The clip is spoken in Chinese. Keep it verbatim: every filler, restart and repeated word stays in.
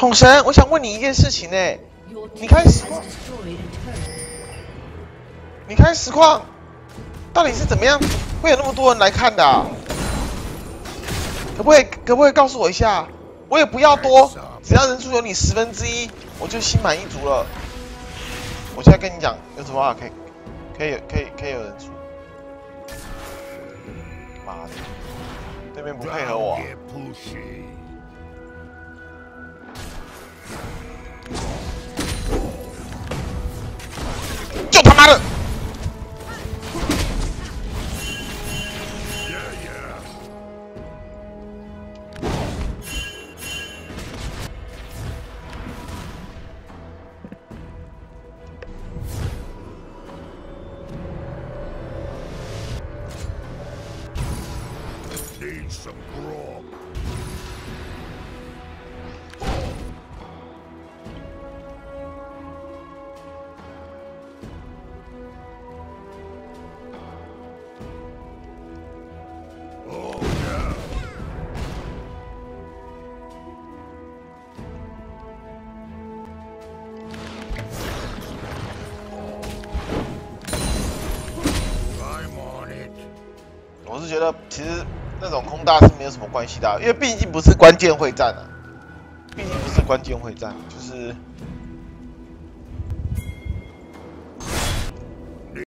统神，我想问你一件事情呢、欸，你开实况，你开实况，到底是怎么样会有那么多人来看的、啊？可不可以可不可以告诉我一下？我也不要多，只要人数有你十分之一，我就心满意足了。我现在跟你讲，有什么话可以可以可以可以有人数？妈的，对面不配合我、啊。就他妈的！我是觉得其实那种空大是没有什么关系的、啊，因为毕竟不是关键会战啊，毕竟不是关键会战，就是